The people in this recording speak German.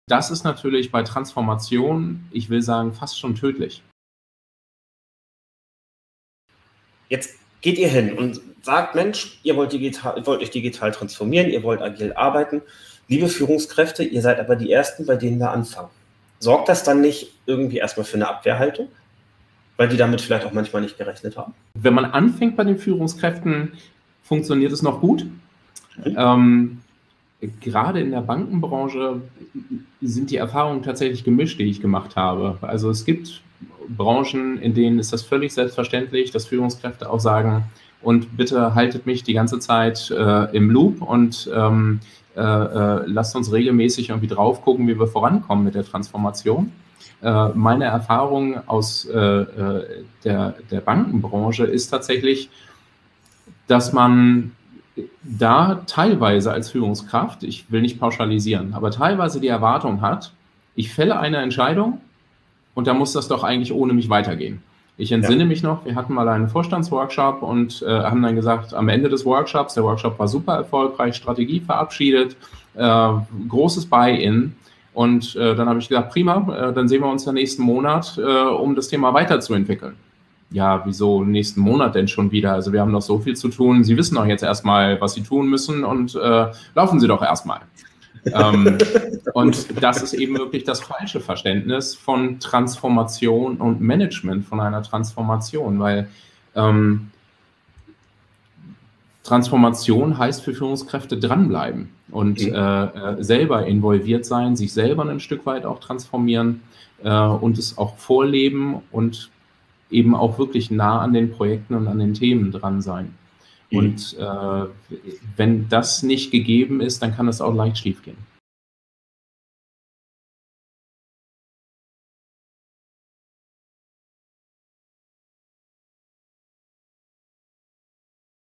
das ist natürlich bei Transformation, ich will sagen, fast schon tödlich. Jetzt geht ihr hin und sagt, Mensch, ihr wollt euch digital transformieren, ihr wollt agil arbeiten. Liebe Führungskräfte, ihr seid aber die Ersten, bei denen wir anfangen. Sorgt das dann nicht irgendwie erstmal für eine Abwehrhaltung? Weil die damit vielleicht auch manchmal nicht gerechnet haben? Wenn man anfängt bei den Führungskräften, funktioniert es noch gut. Gerade in der Bankenbranche sind die Erfahrungen tatsächlich gemischt, die ich gemacht habe. Also es gibt Branchen, in denen ist das völlig selbstverständlich, dass Führungskräfte auch sagen, und bitte haltet mich die ganze Zeit im Loop und lasst uns regelmäßig irgendwie drauf gucken, wie wir vorankommen mit der Transformation. Meine Erfahrung aus der Bankenbranche ist tatsächlich, dass man da teilweise als Führungskraft, ich will nicht pauschalisieren, aber teilweise die Erwartung hat, ich fälle eine Entscheidung und da muss das doch eigentlich ohne mich weitergehen. Ich entsinne mich noch, wir hatten mal einen Vorstandsworkshop und haben dann gesagt, am Ende des Workshops, der Workshop war super erfolgreich, Strategie verabschiedet, großes Buy-in. Und dann habe ich gesagt, prima, dann sehen wir uns ja nächsten Monat, um das Thema weiterzuentwickeln. Ja, wieso nächsten Monat denn schon wieder? Also wir haben noch so viel zu tun. Sie wissen doch jetzt erstmal, was Sie tun müssen und laufen Sie doch erstmal. Und das ist eben wirklich das falsche Verständnis von Transformation und Management von einer Transformation, weil Transformation heißt für Führungskräfte dranbleiben und selber involviert sein, sich selber ein Stück weit auch transformieren und es auch vorleben und eben auch wirklich nah an den Projekten und an den Themen dran sein. Und wenn das nicht gegeben ist, dann kann es auch leicht schiefgehen.